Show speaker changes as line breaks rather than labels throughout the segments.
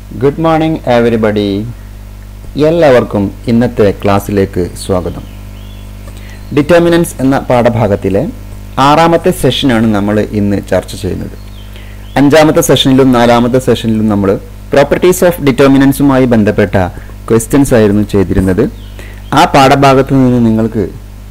Good morning everybody. എല്ലാവർക്കും ഇന്നത്തെ ക്ലാസ്സിലേക്ക് സ്വാഗതം. ഡിറ്റർമിനൻസ് എന്ന പാഠഭാഗത്തിലെ ആറാമത്തെ സെഷനാണ് നമ്മൾ ഇന്ന് ചർച്ച ചെയ്യുന്നത്. അഞ്ചാമത്തെ സെഷനിലും നാലാമത്തെ സെഷനിലും നമ്മൾ പ്രോപ്പർട്ടീസ് ഓഫ് ഡിറ്റർമിനൻസുമായി ബന്ധപ്പെട്ട ക്വസ്റ്റ്യൻസ് ആയിരുന്നു ചെയ്തിരുന്നത്. ആ പാഠഭാഗത്ത് നിന്ന് നിങ്ങൾക്ക്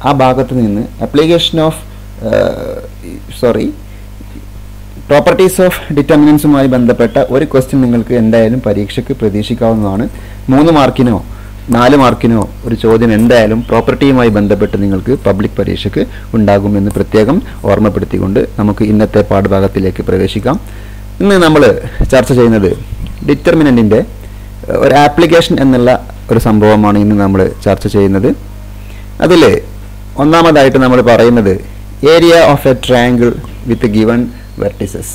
പ്രോപ്പർട്ടീസ് ഓഫ് ഡിറ്റർമിനൻസുമായി ബന്ധപ്പെട്ട ഒരു ക്വസ്റ്റ്യൻ നിങ്ങൾക്ക് എന്തായാലും പരീക്ഷയ്ക്ക് പ്രതീക്ഷിക്കാവുന്നതാണ്. 3 മാർക്കിനോ 4 മാർക്കിനോ ഒരു ചോദ്യം എന്തായാലും പ്രോപ്പർട്ടിയുമായി ബന്ധപ്പെട്ട് നിങ്ങൾക്ക് പബ്ലിക് പരീക്ഷയ്ക്ക് ഉണ്ടാകുമെന്ന് പ്രത്യേകം ഓർമ്മപ്പെടുത്തിക്കൊണ്ട് നമുക്ക് ഇന്നത്തെ പാഠഭാഗത്തിലേക്ക് പ്രവേശിക്കാം. ഇന്ന് നമ്മൾ ചർച്ച ചെയ്യുന്നത് ഡിറ്റർമിനൻറ്റിൻ്റെ ഒരു ആപ്ലിക്കേഷൻ എന്നുള്ള ഒരു സംഭവമാണ് ഇന്ന് നമ്മൾ ചർച്ച ചെയ്യുന്നത്. അതിൽ ഒന്നാമതായിട്ട് നമ്മൾ പറയുന്നത് area of a triangle with given vertices.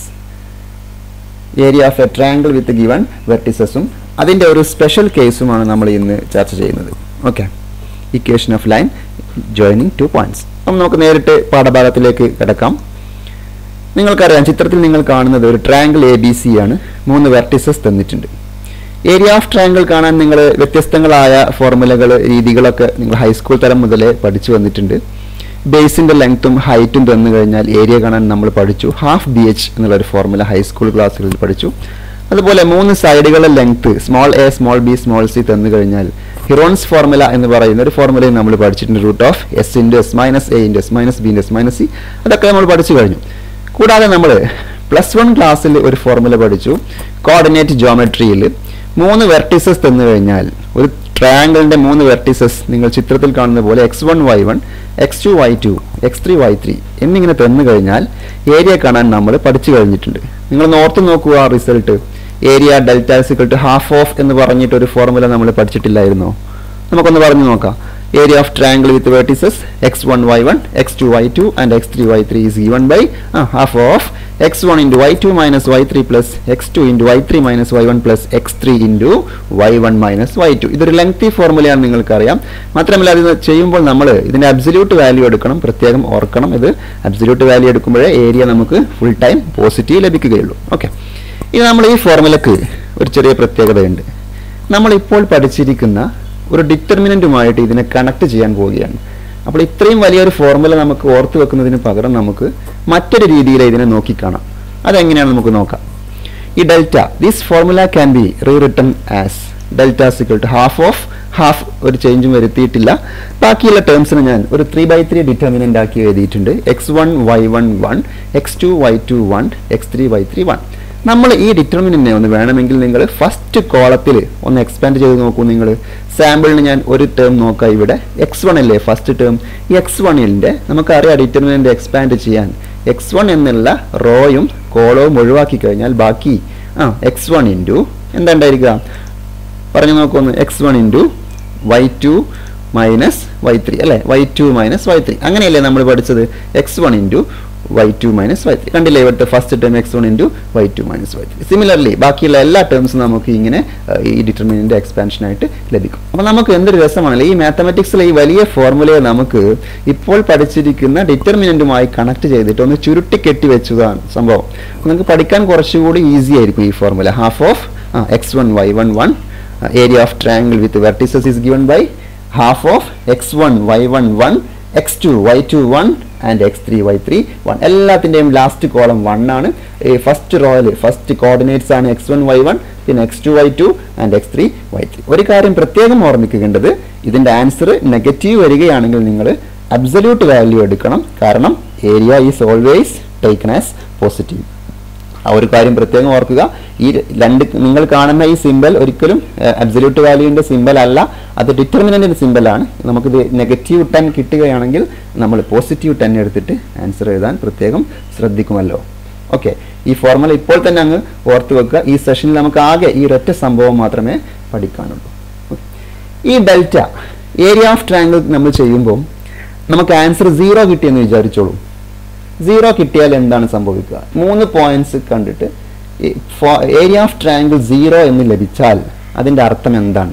Area of a triangle with given വെർട്ടിസസും അതിൻ്റെ ഒരു സ്പെഷ്യൽ കേസുമാണ് നമ്മൾ ഇന്ന് ചർച്ച ചെയ്യുന്നത്. Okay, equation of line joining 2 points. അപ്പം നമുക്ക് നേരിട്ട് പാഠഭാഗത്തിലേക്ക് കിടക്കാം. നിങ്ങൾക്കറിയാം, ചിത്രത്തിൽ നിങ്ങൾ കാണുന്നത് ഒരു ട്രയാങ്കിൾ ABC ആണ്. 3 വെർട്ടിസസ് തന്നിട്ടുണ്ട്. ഏരിയ ഓഫ് ട്രയാങ്കിൾ കാണാൻ നിങ്ങൾ വ്യത്യസ്തങ്ങളായ ഫോർമുലകൾ, രീതികളൊക്കെ നിങ്ങൾ ഹൈസ്കൂൾ തലം മുതലേ പഠിച്ചു വന്നിട്ടുണ്ട്. ബേസിൻ്റെ ലെങ്ത്തും ഹൈറ്റും തന്നു കഴിഞ്ഞാൽ ഏരിയ കാണാൻ നമ്മൾ പഠിച്ചു. ഹാഫ് BH എന്നുള്ളൊരു ഫോർമുല ഹൈസ്കൂൾ ക്ലാസ്സുകളിൽ പഠിച്ചു. അതുപോലെ 3 സൈഡുകളുടെ length small a, small b, small c തന്നു കഴിഞ്ഞാൽ ഹിറോൺസ് ഫോർമുല എന്ന് പറയുന്ന ഒരു ഫോർമുലയും നമ്മൾ പഠിച്ചിട്ടുണ്ട്. Root of s into s minus a into s minus b into s minus c. അതൊക്കെ നമ്മൾ പഠിച്ചു കഴിഞ്ഞു. കൂടാതെ നമ്മൾ +1 ക്ലാസ്സിൽ ഒരു ഫോർമുല പഠിച്ചു. കോർഡിനേറ്റ് ജോമെട്രിയിൽ 3 വെർട്ടിസസ് തന്നു കഴിഞ്ഞാൽ ഒരു ട്രയാങ്കിളിൻ്റെ 3 വെർട്ടിസസ് നിങ്ങൾ ചിത്രത്തിൽ കാണുന്ന പോലെ x1 y1 x2 y2 x3 y3 എന്നിങ്ങനെ തന്നു കഴിഞ്ഞാൽ ഏരിയ കാണാൻ നമ്മൾ പഠിച്ചു കഴിഞ്ഞിട്ടുണ്ട്. നിങ്ങളൊന്ന് ഓർത്ത് നോക്കുക ആ result. Area delta equal to half of എന്ന് പറഞ്ഞിട്ട് ഒരു ഫോർമുല നമ്മൾ പഠിച്ചിട്ടില്ലായിരുന്നോ? നമുക്കൊന്ന് പറഞ്ഞു നോക്കാം. Area of triangle with vertices x1 y1 x2 y2 and x3 y3 is given by half of x1 into y2 minus y3 plus x2 into y3 minus y1 plus x3 into y1 minus y2. ഇതൊരു lengthy ഫോർമുലയാണ്, നിങ്ങൾക്കറിയാം. മാത്രമല്ല ഇത് ചെയ്യുമ്പോൾ നമ്മൾ ഇതിൻ്റെ absolute value എടുക്കണം, പ്രത്യേകം ഓർക്കണം. ഇത് അബ്സല്യൂട്ട് വാല്യൂ എടുക്കുമ്പോഴേ ഏരിയ നമുക്ക് ഫുൾ ടൈം പോസിറ്റീവ് ലഭിക്കുകയുള്ളൂ. ഓക്കെ, ഇത് നമ്മൾ ഈ ഫോർമുലക്ക് ഒരു ചെറിയ പ്രത്യേകതയുണ്ട്. നമ്മളിപ്പോൾ പഠിച്ചിരിക്കുന്ന ഒരു ഡിറ്റർമിനൻറ്റുമായിട്ട് ഇതിനെ കണക്ട് ചെയ്യാൻ പോവുകയാണ്. അപ്പോൾ ഇത്രയും വലിയൊരു ഫോർമുല നമുക്ക് ഓർത്ത് വെക്കുന്നതിന് പകരം നമുക്ക് മറ്റൊരു രീതിയിൽ ഇതിനെ നോക്കിക്കാണാം. അതെങ്ങനെയാണ് നമുക്ക് നോക്കാം. ഈ delta, this formula can be rewritten as delta equal to half of half, ഒരു ചേഞ്ചും വരുത്തിയിട്ടില്ല. ബാക്കിയുള്ള ടേംസിന് ഞാൻ ഒരു 3/3 ഡിറ്റർമിനൻ്റ് ആക്കി എഴുതിയിട്ടുണ്ട്. x1 y1 1 x2 y2 1 x3 y3 1. നമ്മൾ ഈ ഡിറ്റർമിനൻറ്റിനെ ഒന്ന് വേണമെങ്കിൽ നിങ്ങൾ ഫസ്റ്റ് കോളത്തിൽ ഒന്ന് എക്സ്പാൻഡ് ചെയ്ത് നോക്കൂ. നിങ്ങൾ സാമ്പിളിന് ഞാൻ ഒരു ടേം നോക്കാം. ഇവിടെ x1 അല്ലേ ഫസ്റ്റ് ടേം. ഈ x1ൻ്റെ നമുക്കറിയാം ഡിറ്റർമിനൻ്റ് എക്സ്പാൻഡ് ചെയ്യാൻ x1 എന്നുള്ള റോയും കോളവും ഒഴിവാക്കി കഴിഞ്ഞാൽ ബാക്കി x1 ഇൻറ്റു എന്താ ഉണ്ടായിരിക്കുക പറഞ്ഞു നോക്കുമെന്ന്. x1 into y2 minus y3 അല്ലേ, y2 മൈനസ് y3 അങ്ങനെയല്ലേ നമ്മൾ പഠിച്ചത്. x1 into y2 minus y3 കണ്ടില്ലേ ഇവിടുത്തെ first term x1 into y2 minus y3. Similarly ബാക്കിയുള്ള എല്ലാ ടേംസും നമുക്ക് ഇങ്ങനെ ഈ ഡിറ്റർമിനൻ്റ് എക്സ്പാൻഷനായിട്ട് ലഭിക്കും. അപ്പോൾ നമുക്ക് എന്തൊരു രസമാണല്ലോ ഈ മാത്തമാറ്റിക്സിലെ ഈ വലിയ ഫോർമുലയെ നമുക്ക് ഇപ്പോൾ പഠിച്ചിരിക്കുന്ന ഡിറ്റർമിനൻറ്റുമായി കണക്ട് ചെയ്തിട്ട് ഒന്ന് ചുരുട്ടി കെട്ടി വെച്ചതാണ് സംഭവം. നമുക്ക് പഠിക്കാൻ കുറച്ചുകൂടി ഈസി ആയിരിക്കും ഈ formula. Half of x1 y1 1 area of triangle with vertices is given by half of x1 y1 1 x2 y2 1 and x3 y3 1. എല്ലാത്തിൻ്റെയും ലാസ്റ്റ് കോളം 1 ആണ്. ഫസ്റ്റ് റോയിൽ ഫസ്റ്റ് കോർഡിനേറ്റ്സ് ആണ് x1 y1 പിന്നെ x2 y2 and x3 y3. ഒരു കാര്യം പ്രത്യേകം ഓർമ്മിക്കേണ്ടത്, ഇതിൻ്റെ answer negative വരികയാണെങ്കിൽ നിങ്ങൾ അബ്സല്യൂട്ട് വാല്യൂ എടുക്കണം. കാരണം area is always taken as positive. ആ ഒരു കാര്യം പ്രത്യേകം ഓർക്കുക. ഈ രണ്ട് നിങ്ങൾ കാണുന്ന ഈ സിമ്പൽ ഒരിക്കലും അബ്സല്യൂട്ട് വാല്യൂവിൻ്റെ സിമ്പൽ അല്ല, അത് ഡിറ്റർമിനൻറ്റിൻ്റെ സിമ്പലാണ്. നമുക്കിത് നെഗറ്റീവ് 10 കിട്ടുകയാണെങ്കിൽ നമ്മൾ പോസിറ്റീവ് 10 എടുത്തിട്ട് ആൻസർ എഴുതാൻ പ്രത്യേകം ശ്രദ്ധിക്കുമല്ലോ. ഓക്കെ, ഈ ഫോർമുല ഇപ്പോൾ തന്നെ അങ്ങ് ഓർത്ത് വെക്കുക. ഈ സെഷനിൽ നമുക്ക് ആകെ ഈ ഒരൊറ്റ സംഭവം മാത്രമേ പഠിക്കാനുള്ളൂ. ഈ ഡെൽറ്റ ഏരിയ ഓഫ് ട്രയാങ്കിൾ നമ്മൾ ചെയ്യുമ്പോൾ നമുക്ക് ആൻസർ 0 കിട്ടിയെന്ന് വിചാരിച്ചോളൂ. 0 കിട്ടിയാൽ എന്താണ് സംഭവിക്കുക? 3 പോയിന്റ്സ് കണ്ടിട്ട് ഏരിയ ഓഫ് ട്രയാങ്കിൾ 0 എന്ന് ലഭിച്ചാൽ അതിൻ്റെ അർത്ഥം എന്താണ്?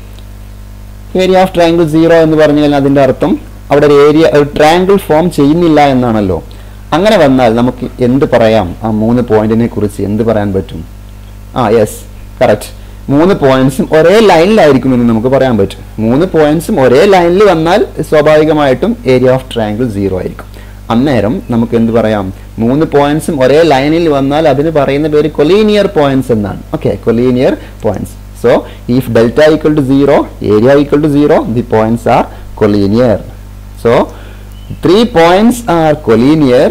ഏരിയ ഓഫ് ട്രയാങ്കിൾ 0 എന്ന് പറഞ്ഞാൽ അതിൻ്റെ അർത്ഥം അവിടെ ഒരു ട്രയാങ്കിൾ ഫോം ചെയ്യുന്നില്ല എന്നാണല്ലോ. അങ്ങനെ വന്നാൽ നമുക്ക് എന്ത് പറയാം? ആ 3 പോയിന്റിനെ കുറിച്ച് എന്ത് പറയാൻ പറ്റും? Yes, correct. മൂന്ന് പോയിന്റ്സും ഒരേ ലൈനിലായിരിക്കുമെന്ന് നമുക്ക് പറയാൻ പറ്റും. മൂന്ന് പോയിന്റ്സും ഒരേ ലൈനിൽ വന്നാൽ സ്വാഭാവികമായിട്ടും ഏരിയ ഓഫ് ട്രയാങ്കിൾ 0 ആയിരിക്കും. അന്നേരം നമുക്ക് എന്ത് പറയാം? മൂന്ന് പോയിന്റ്സും ഒരേ ലൈനിൽ വന്നാൽ അതിന് പറയുന്ന പേര് കൊളീനിയർ പോയിന്റ്സ് എന്നാണ്. Okay, collinear points. So if delta equal to 0, area equal to 0, the points are collinear. So 3 points are collinear.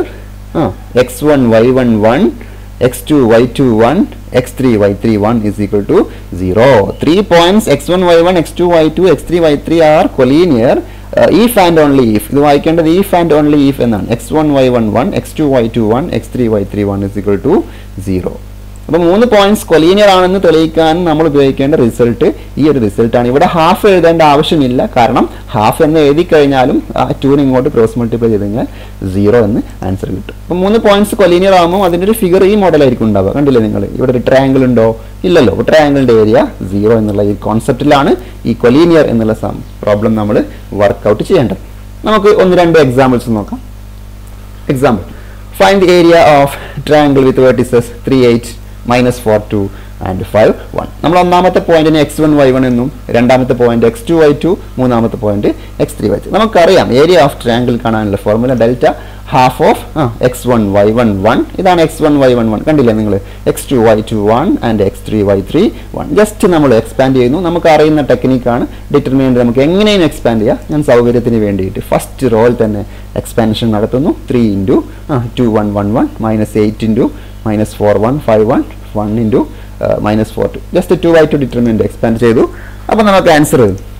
x1 y1 1, x2 y2 1, x3 y3 1 is equal to 0. 3 points x1 y1 x2 y2 x3 y3 are collinear if and only if. ഇത് വായിക്കേണ്ടത് if and only if എന്നാണ്. x1 y1 1, x2 y2 1, x3 y3 1 is equal to 0. അപ്പോൾ 3 points collinear ആണെന്ന് തെളിയിക്കാൻ നമ്മൾ ഉപയോഗിക്കേണ്ട result ഈ ഒരു റിസൾട്ടാണ്. ഇവിടെ ഹാഫ് എഴുതേണ്ട ആവശ്യമില്ല, കാരണം ഹാഫ് എന്ന് എഴുതി കഴിഞ്ഞാലും ആ 2 ഇങ്ങോട്ട് ക്രോസ് മൾട്ടിപ്ലൈ ചെയ്ത് കഴിഞ്ഞാൽ 0 എന്ന് ആൻസർ കിട്ടും. അപ്പോൾ 3 പോയിന്റ്സ് കൊളീനിയർ ആകുമ്പോൾ അതിൻ്റെ ഒരു ഫിഗർ ഈ മോഡലായിരിക്കും ഉണ്ടാവുക. കണ്ടില്ലേ നിങ്ങൾ? ഇവിടെ ഒരു ട്രയാങ്കിൾ ഉണ്ടോ? ഇല്ലല്ലോ. ട്രയാങ്കിളിൻ്റെ ഏരിയ 0 എന്നുള്ള ഈ കോൺസെപ്റ്റിലാണ് ഈ കൊളീനിയർ എന്നുള്ള പ്രോബ്ലം നമ്മൾ വർക്ക്ഔട്ട് ചെയ്യേണ്ടത്. നമുക്ക് 1-2 എക്സാമ്പിൾസ് നോക്കാം. Example: find the area of triangle with vertices 3 8 -4 2 and 5 1. നമ്മൾ ഒന്നാമത്തെ പോയിന്റിന് x1 y1 എന്നും രണ്ടാമത്തെ പോയിന്റ് x2 y2, മൂന്നാമത്തെ പോയിന്റ് x3 y3. നമുക്കറിയാം ഏരിയ ഓഫ് ട്രയാങ്കിൾ കാണാനുള്ള formula delta half of x1 y1 1. ഇതാണ് x1 y1 1. കണ്ടില്ലേ നിങ്ങൾ? x2 y2 1 and x3 y3 1. Just നമ്മൾ എക്സ്പാൻഡ് ചെയ്യുന്നു. നമുക്ക് അറിയുന്ന ടെക്നിക്കാണ്. ഡിറ്റർമിനന്റ് നമുക്ക് എങ്ങനെയും എക്സ്പാൻഡ് ചെയ്യാം. ഞാൻ സൗകര്യത്തിന് വേണ്ടിയിട്ട് ഫസ്റ്റ് റോയിൽ തന്നെ എക്സ്പാൻഷൻ നടത്തുന്നു. 3 × 2 1 1 1 -8 × -4 1 5 1 1 × -4 2. ജസ്റ്റ് 2/2 ഡിറ്റർമിനന്റ് എക്സ്പാൻഡ് ചെയ്തു. അപ്പോൾ നമുക്ക് ആൻസർ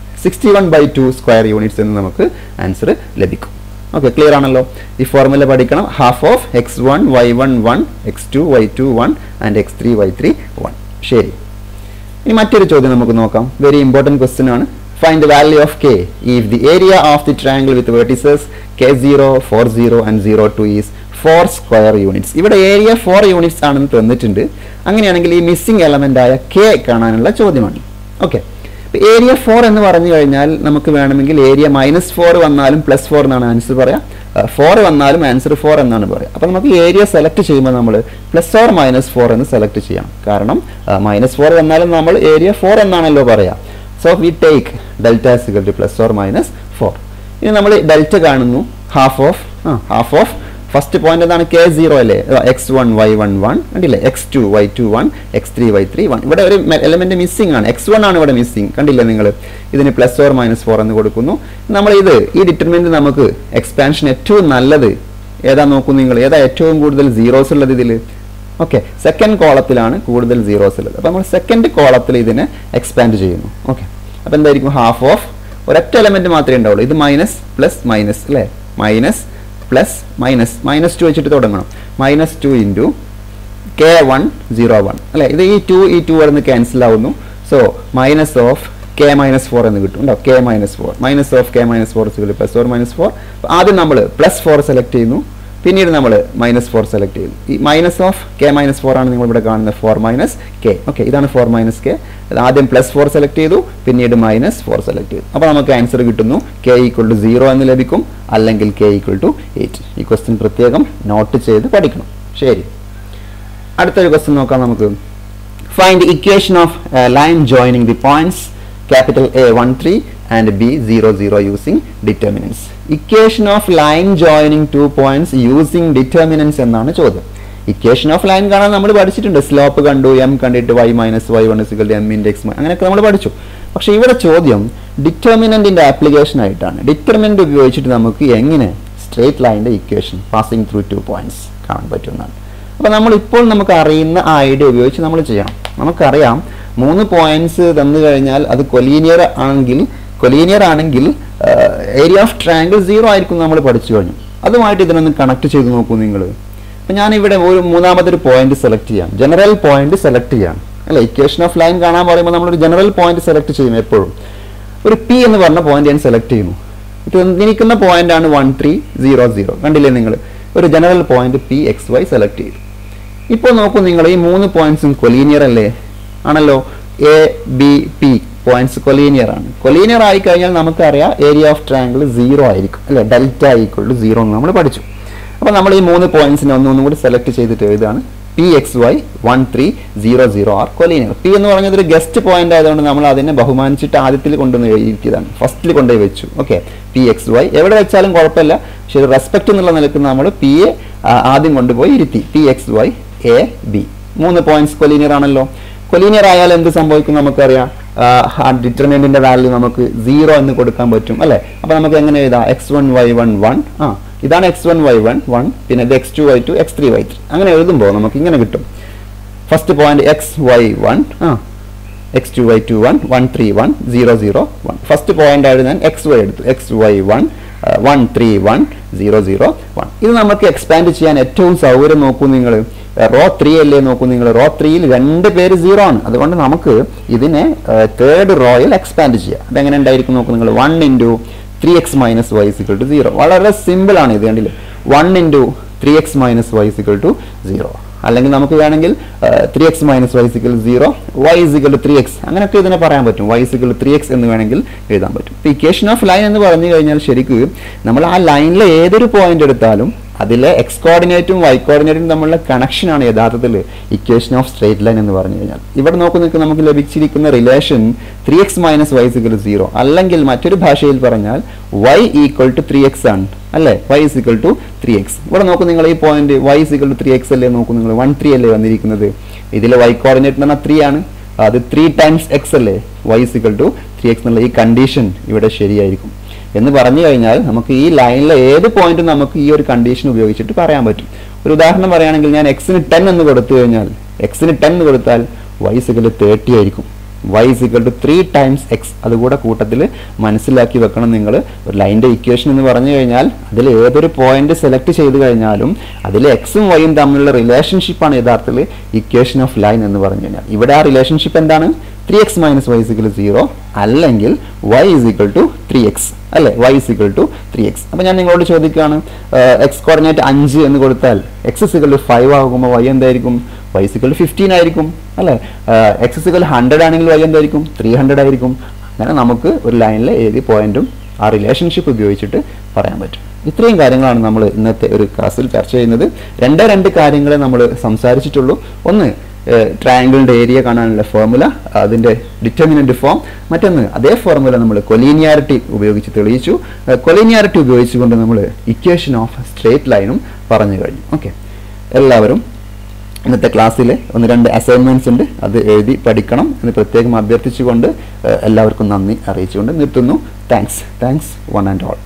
61/2 സ്ക്വയർ യൂണിറ്റ്സ് എന്ന് നമുക്ക് ആൻസർ ലഭിക്കും. ഓക്കെ, ക്ലിയർ ആണല്ലോ? ഈ ഫോർമുല പഠിക്കണം. Half of x1 y1 1, x2 y2 1 and x3 y3 1. ശരി, ഇനി മറ്റൊരു ചോദ്യം നമുക്ക് നോക്കാം. വെരി ഇമ്പോർട്ടൻറ്റ് ക്വസ്റ്റ്യൻ ആണ്. Find the value of k if the area of the triangle with vertices k0 4 0 and 0 2 is 4 square units. ഇവിടെ area 4 units ആണെന്ന് തന്നിട്ടുണ്ട്. അങ്ങനെയാണെങ്കിൽ ഈ മിസ്സിംഗ് എലമെന്റ് ആയ k കാണാനുള്ള ചോദ്യമാണ്. ഓക്കെ, ഏരിയ 4 എന്ന് പറഞ്ഞു കഴിഞ്ഞാൽ നമുക്ക് വേണമെങ്കിൽ ഏരിയ -4 വന്നാലും +4 എന്നാണ് ആൻസർ പറയാം. 4 വന്നാലും ആൻസർ 4 എന്നാണ് പറയാം. അപ്പോൾ നമുക്ക് ഏരിയ സെലക്ട് ചെയ്യുമ്പോൾ നമ്മൾ +or -4 എന്ന് സെലക്ട് ചെയ്യണം. കാരണം -4 വന്നാലും നമ്മൾ ഏരിയ 4 എന്നാണല്ലോ പറയാം. So we take delta = +or -4. ഇനി നമ്മൾ ഡെൽറ്റ കാണുന്നു. ഹാഫ് ഓഫ് ഫസ്റ്റ് പോയിന്റ് എന്താണ്? k0 അല്ലേ? x1 y1 1 കണ്ടില്ലേ? x2 y2 1, x3 y3 1. ഇവിടെ ഒരു എലമെന്റ് മിസ്സിംഗ് ആണ്. x1 ആണ് ഇവിടെ മിസ്സിംഗ്. കണ്ടില്ലേ നിങ്ങൾ? ഇതിന് +or -4 എന്ന് കൊടുക്കുന്നു. നമ്മൾ ഈ ഡിറ്റർമിനന്റ് നമുക്ക് എക്സ്പാൻഷൻ ഏറ്റവും നല്ലത് ഏതാ നോക്കൂ നിങ്ങൾ? ഏതാ ഏറ്റവും കൂടുതൽ സീറോസ് ഉള്ളത് ഇതിൽ? ഓക്കെ, സെക്കൻഡ് കോളത്തിലാണ് കൂടുതൽ സീറോസ് ഉള്ളത്. അപ്പോൾ നമ്മൾ സെക്കൻഡ് കോളത്തിൽ ഇതിനെ എക്സ്പാൻഡ് ചെയ്യുന്നു. ഓക്കെ, അപ്പോൾ എന്തായിരിക്കും? ഹാഫ് ഓഫ് ഒരൊറ്റ എലമെന്റ് മാത്രമേ ഉണ്ടാവുള്ളൂ. ഇത് മൈനസ് പ്ലസ് മൈനസ് അല്ലേ? -2 വെച്ചിട്ട് തുടങ്ങണം. -2 × k1 0 1 അല്ലേ? ഇത് ഈ 2 വരുന്ന ക്യാൻസൽ ആവുന്നു. സോ മൈനസ് ഓഫ് k -4 എന്ന് കിട്ടും. ഉണ്ടോ? k -4 minus of k -4 +or -4. ആദ്യം നമ്മൾ +4 സെലക്ട് ചെയ്യുന്നു. പിന്നീട് നമ്മൾ -4 സെലക്ട് ചെയ്യുന്നു. ഈ മൈനസ് ഓഫ് k -4 ആണ് നിങ്ങൾ ഇവിടെ കാണുന്ന 4 - k. ഓക്കെ, ഇതാണ് 4 - k. ആദ്യം +4 സെലക്ട് ചെയ്തു, പിന്നീട് -4 സെലക്ട് ചെയ്തു. അപ്പോൾ നമുക്ക് ആൻസർ കിട്ടുന്നു k = 0 എന്ന് ലഭിക്കും, അല്ലെങ്കിൽ k = 8. ഈ ക്വസ്റ്റ്യൻ പ്രത്യേകം നോട്ട് ചെയ്ത് പഠിക്കണം. ശരി, അടുത്തൊരു ക്വസ്റ്റ്യൻ നോക്കാം നമുക്ക്. Find the equation of line joining the points A13 and B00 using determinants. Equation of line joining 2 points using determinants എന്നാണ് ചോദ്യം. ഇക്വേഷൻ ഓഫ് ലൈൻ കാണാൻ നമ്മൾ പഠിച്ചിട്ടുണ്ട്. സ്ലോപ്പ് കണ്ടു, m കണ്ടിട്ട് y - y1 = m × x അങ്ങനെയൊക്കെ നമ്മൾ പഠിച്ചു. പക്ഷെ ഇവിടെ ചോദ്യം ഡിറ്റർമിനന്റിന്റെ ആപ്ലിക്കേഷൻ ആയിട്ടാണ്. ഡിറ്റർമിനന്റ് ഉപയോഗിച്ചിട്ട് നമുക്ക് എങ്ങനെ സ്ട്രേറ്റ് ലൈനിന്റെ ഇക്വേഷൻ പാസിംഗ് ത്രൂ 2 പോയിന്റ്സ് കാണാൻ പറ്റുന്നതാണ്. അപ്പോൾ നമ്മളിപ്പോൾ നമുക്ക് അറിയുന്ന ആ ഐഡിയ ഉപയോഗിച്ച് നമ്മൾ ചെയ്യണം. നമുക്കറിയാം 3 പോയിന്റ്സ് തന്നു കഴിഞ്ഞാൽ അത് കൊലീനിയർ ആണെങ്കിൽ ഏരിയ ഓഫ് ട്രയാങ്കിൾ 0 ആയിരിക്കും നമ്മൾ പഠിച്ചു കഴിഞ്ഞു. അതുമായിട്ട് ഇതിനൊന്ന് കണക്ട് ചെയ്ത് നോക്കൂ നിങ്ങൾ. അപ്പം ഞാനിവിടെ ഒരു മൂന്നാമതൊരു പോയിന്റ് സെലക്ട് ചെയ്യാം. ജനറൽ പോയിന്റ് സെലക്ട് ചെയ്യാം അല്ലെ? ഇക്വേഷൻ ഓഫ് ലൈൻ കാണാൻ പറയുമ്പോൾ നമ്മളൊരു ജനറൽ പോയിന്റ് സെലക്ട് ചെയ്യും. എപ്പോഴും ഒരു P എന്ന് പറഞ്ഞ പോയിന്റ് ഞാൻ സെലക്ട് ചെയ്യുന്നു. ഇത് തന്നിരിക്കുന്ന പോയിന്റ് ആണ് 1 3 0 0. കണ്ടില്ലേ നിങ്ങൾ? ഒരു ജനറൽ പോയിന്റ് PXY സെലക്ട് ചെയ്തു. ഇപ്പോൾ നോക്കൂ നിങ്ങൾ, ഈ 3 പോയിന്റ്സും കൊലീനിയർ അല്ലേ? ആണല്ലോ. A-B-P പോയിന്റ്സ് കൊലീനിയർ ആണ്. കൊലീനിയർ ആയി കഴിഞ്ഞാൽ നമുക്കറിയാം ഏരിയ ഓഫ് ട്രയാങ്കിൾ 0 ആയിരിക്കും അല്ലെ? ഡെൽറ്റ = 0 എന്ന് നമ്മൾ പഠിച്ചു. അപ്പോൾ നമ്മൾ ഈ 3 പോയിന്റ്സിനെ ഒന്നും കൂടി സെലക്ട് ചെയ്തിട്ട് എഴുതാണ് PXY 1 3 0 0 ആർ കൊലീനിയർ. പി എന്ന് പറഞ്ഞത് ഒരു ഗസ്റ്റ് പോയിന്റ് ആയതുകൊണ്ട് നമ്മൾ അതിനെ ബഹുമാനിച്ചിട്ട് ആദ്യത്തിൽ കൊണ്ടുവന്ന് എഴുതിയതാണ്, ഫസ്റ്റിൽ കൊണ്ടുപോയി വെച്ചു. ഓക്കെ, PXY എവിടെ വെച്ചാലും കുഴപ്പമില്ല, പക്ഷേ റെസ്പെക്ട് എന്നുള്ള നിലക്ക് നമ്മൾ പി എ ആദ്യം കൊണ്ടുപോയി ഇരുത്തി. PXY A B 3 points collinear ആണല്ലോ. കൊലീനിയർ ആയാൽ എന്ത് സംഭവിക്കും നമുക്കറിയാം, ഡിറ്റർമിനന്റിന്റെ വാല്യൂ നമുക്ക് 0 എന്ന് കൊടുക്കാൻ പറ്റും അല്ലെ. അപ്പൊ നമുക്ക് എങ്ങനെ എഴുതാം, x1 y1 1, ഇതാണ് x1 y1 1, പിന്നെ ഇത് x2 y2 x3 y3. അങ്ങനെ എഴുതുമ്പോൾ നമുക്ക് ഇങ്ങനെ കിട്ടും. First point xy1 x2 y2 1 1 3 1 0 0 1. First point ആയിട്ട് ഞാൻ xy എടുത്തു, xy1 1 3 1 0 0 1. ഇത് നമുക്ക് എക്സ്പാൻഡ് ചെയ്യാൻ ഏറ്റവും സൗകര്യം നോക്കൂ നിങ്ങൾ, റോ 3 അല്ലേ നോക്കൂ നിങ്ങൾ. റോ 3യിൽ 2 പേര് 0 ആണ്, അതുകൊണ്ട് നമുക്ക് ഇതിനെ തേർഡ് റോയിൽ എക്സ്പാൻഡ് ചെയ്യാം. അതെങ്ങനെ ഉണ്ടായിരിക്കും നോക്കൂ നിങ്ങൾ. 1 into 3x minus y is equal to 0. വളരെ സിമ്പിൾ ആണ് ഇത്, കണ്ടില്ലേ. 1 into 3x minus y is equal to 0. അല്ലെങ്കിൽ നമുക്ക് വേണമെങ്കിൽ 3x minus y is equal to 0, y is equal to 3x, അങ്ങനെയൊക്കെ ഇതിനെ പറയാൻ പറ്റും. y is equal to 3x എന്ന് വേണമെങ്കിൽ എഴുതാൻ പറ്റും. ഇപ്പോൾ ഇക്വേഷൻ ഓഫ് ലൈൻ എന്ന് പറഞ്ഞു കഴിഞ്ഞാൽ ശരിക്കും നമ്മൾ ആ ലൈനിലെ ഏതൊരു പോയിന്റ് എടുത്താലും അതിലെ എക്സ് കോർഡിനേറ്റും വൈ കോർഡിനേറ്റും തമ്മിലുള്ള കണക്ഷനാണ് യഥാർത്ഥത്തിൽ ഇക്വേഷൻ ഓഫ് സ്ട്രേറ്റ് ലൈൻ എന്ന് പറഞ്ഞു കഴിഞ്ഞാൽ. ഇവിടെ നോക്കുന്ന നമുക്ക് ലഭിച്ചിരിക്കുന്ന relation 3x minus y is equal to 0, അല്ലെങ്കിൽ മറ്റൊരു ഭാഷയിൽ പറഞ്ഞാൽ y ഈക്വൽ ടു 3x ആണ് അല്ലേ. y is equal to 3x. ഇവിടെ നോക്കൂ നിങ്ങൾ, ഈ point y is equal to 3x അല്ലേ നോക്കൂ നിങ്ങൾ, 1 3 അല്ലേ വന്നിരിക്കുന്നത്. ഇതിലെ y കോർഡിനേറ്റ് എന്ന് പറഞ്ഞാൽ 3 ആണ്, അത് 3 ടൈംസ് x അല്ലേ. y is equal to 3x എന്നുള്ള ഈ കണ്ടീഷൻ ഇവിടെ ശരിയായിരിക്കും എന്ന് പറഞ്ഞു കഴിഞ്ഞാൽ നമുക്ക് ഈ ലൈനിലെ ഏത് പോയിന്റും നമുക്ക് ഈ ഒരു കണ്ടീഷൻ ഉപയോഗിച്ചിട്ട് പറയാൻ പറ്റും. ഒരു ഉദാഹരണം പറയുകയാണെങ്കിൽ ഞാൻ എക്സിന് 10 എന്ന് കൊടുത്തു കഴിഞ്ഞാൽ, എക്സിന് 10 എന്ന് കൊടുത്താൽ y is equal to 30 ആയിരിക്കും. y is equal to 3 times x. അതുകൂടെ കൂട്ടത്തിൽ മനസ്സിലാക്കി വെക്കണം നിങ്ങൾ. ഒരു ലൈൻ്റെ ഇക്വേഷൻ എന്ന് പറഞ്ഞു കഴിഞ്ഞാൽ അതിൽ ഏതൊരു പോയിന്റ് സെലക്ട് ചെയ്ത് കഴിഞ്ഞാലും അതിൽ എക്സും വൈയും തമ്മിലുള്ള റിലേഷൻഷിപ്പാണ് യഥാർത്ഥത്തിൽ ഇക്വേഷൻ ഓഫ് ലൈൻ എന്ന് പറഞ്ഞു കഴിഞ്ഞാൽ. ഇവിടെ ആ റിലേഷൻഷിപ്പ് എന്താണ്, 3x minus y is equal to 0, അല്ലെങ്കിൽ y is equal to 3x അല്ലേ. y is equal to 3x. അപ്പോൾ ഞാൻ നിങ്ങളോട് ചോദിക്കുകയാണ്, എക്സ് കോർഡിനേറ്റ് 5 എന്ന് കൊടുത്താൽ x is equal to 5 ആകുമ്പോൾ y എന്തായിരിക്കും, y is equal to 15 ആയിരിക്കും അല്ലേ. x is equal to 100 ആണെങ്കിൽ y എന്തായിരിക്കും, 300 ആയിരിക്കും. അങ്ങനെ നമുക്ക് ഒരു ലൈനിലെ ഏത് പോയിന്റും ആ റിലേഷൻഷിപ്പ് ഉപയോഗിച്ചിട്ട് പറയാൻ പറ്റും. ഇത്രയും കാര്യങ്ങളാണ് നമ്മൾ ഇന്നത്തെ ഒരു ക്ലാസ്സിൽ ചർച്ച ചെയ്യുന്നത്. രണ്ട് കാര്യങ്ങളെ നമ്മൾ സംസാരിച്ചിട്ടുള്ളൂ. ഒന്ന്, ട്രയാങ്കിളിൻ്റെ ഏരിയ കാണാനുള്ള ഫോർമുല, അതിൻ്റെ ഡിറ്റർമിനന്റ് ഫോം. മറ്റൊന്ന്, അതേ ഫോർമുല നമ്മൾ കൊലീനിയാരിറ്റി ഉപയോഗിച്ച് തെളിയിച്ചു. കൊലീനിയാരിറ്റി ഉപയോഗിച്ചുകൊണ്ട് നമ്മൾ ഇക്വേഷൻ ഓഫ് സ്ട്രേറ്റ് ലൈനും പറഞ്ഞു കഴിഞ്ഞു. ഓക്കെ, എല്ലാവരും ഇന്നത്തെ ക്ലാസ്സിൽ 1-2 അസൈൻമെൻറ്റ്സ് ഉണ്ട്, അത് എഴുതി പഠിക്കണം എന്ന് പ്രത്യേകം അഭ്യർത്ഥിച്ചുകൊണ്ട് എല്ലാവർക്കും നന്ദി അറിയിച്ചുകൊണ്ട് നിർത്തുന്നു. Thanks one and all.